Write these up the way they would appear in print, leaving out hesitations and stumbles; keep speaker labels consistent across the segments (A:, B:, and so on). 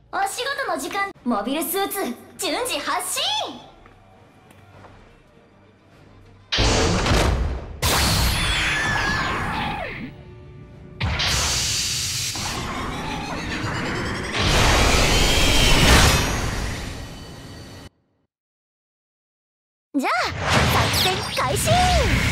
A: お仕事の時間。モビルスーツ順次発進。じゃあ作戦開始。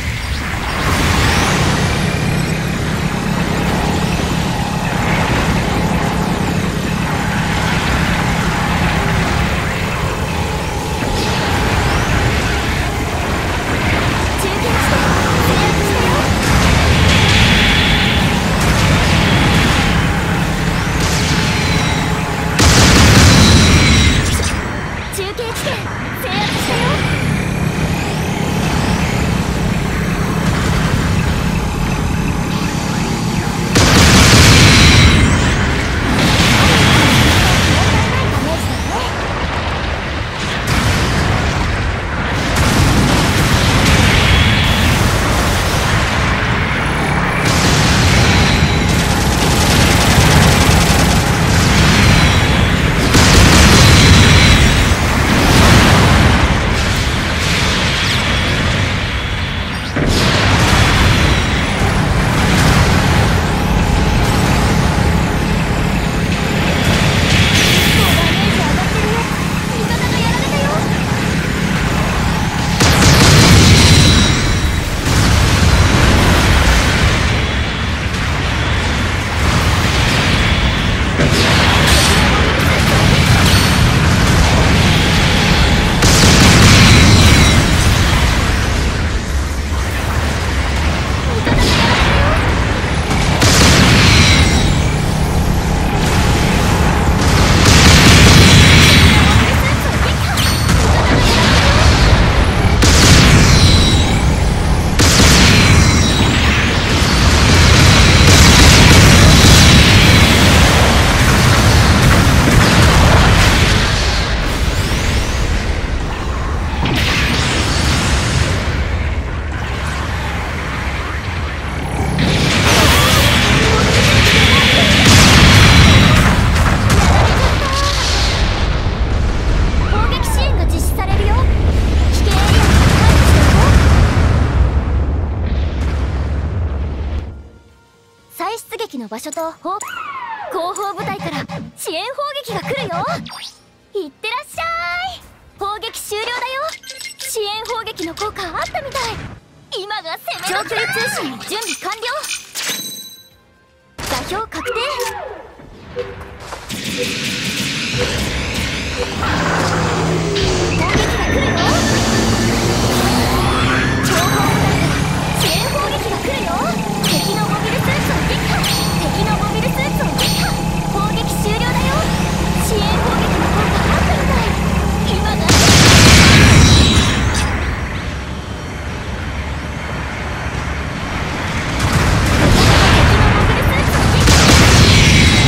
A: 場所と後方部隊から支援砲撃が来るよ。いってらっしゃい。砲撃終了だよ。支援砲撃の効果あったみたい。今が攻めの長距離通信の準備完了。座標確定。砲撃が来るよ。後方部隊から支援砲撃が来るよ。敵のモビルスーツを撃破。敵のモビルスーツを撃破。砲撃終了だよ。支援砲撃の効果あったみたい。今が敵のモビルスーツを撃破。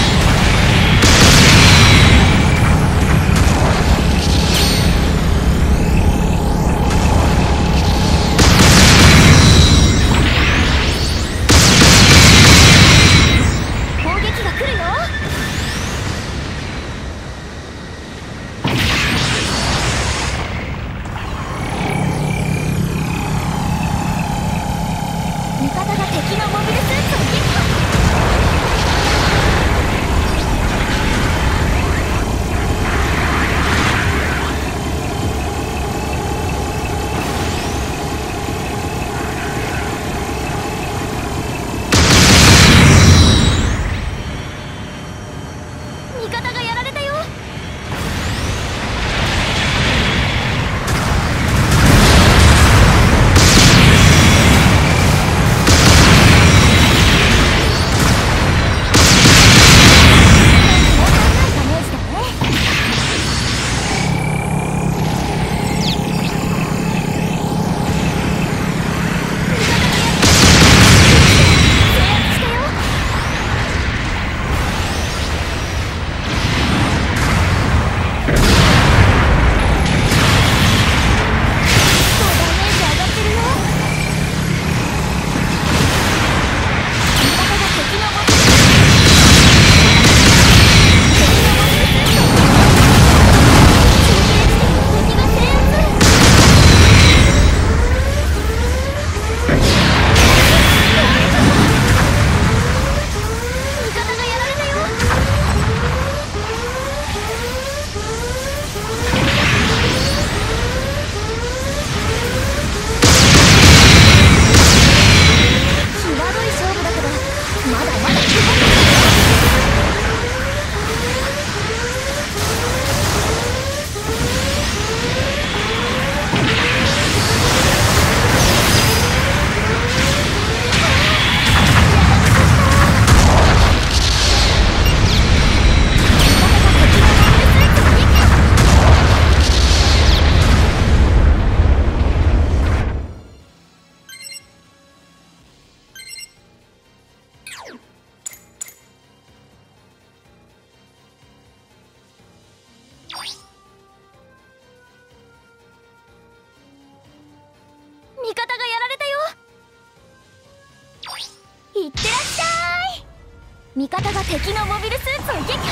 A: 味方が敵のモビルスーツを撃破。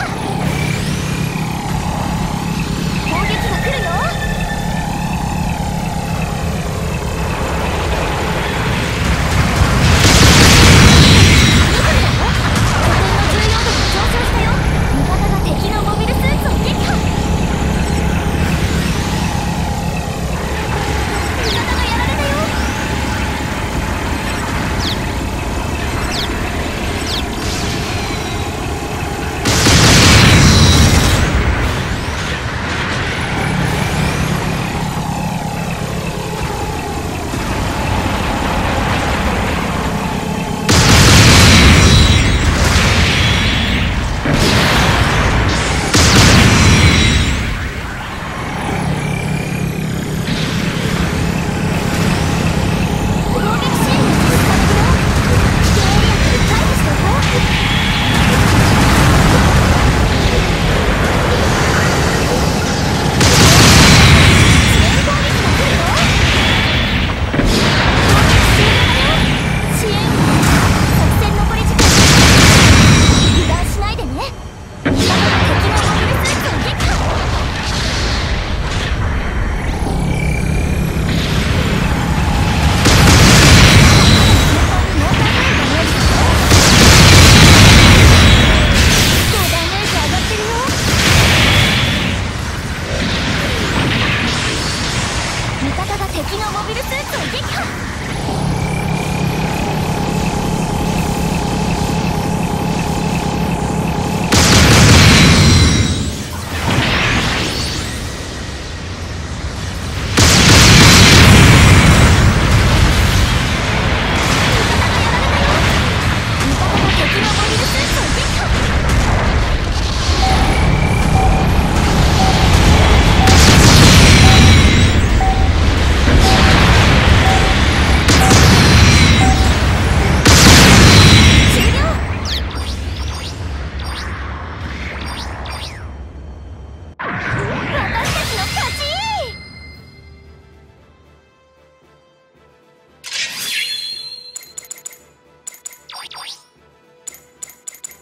A: 砲撃が来るよ。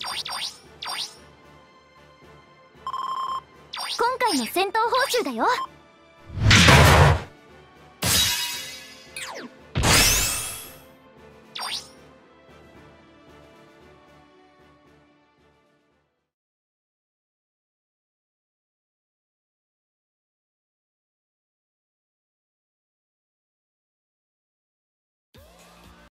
A: 今回の戦闘報酬だよ。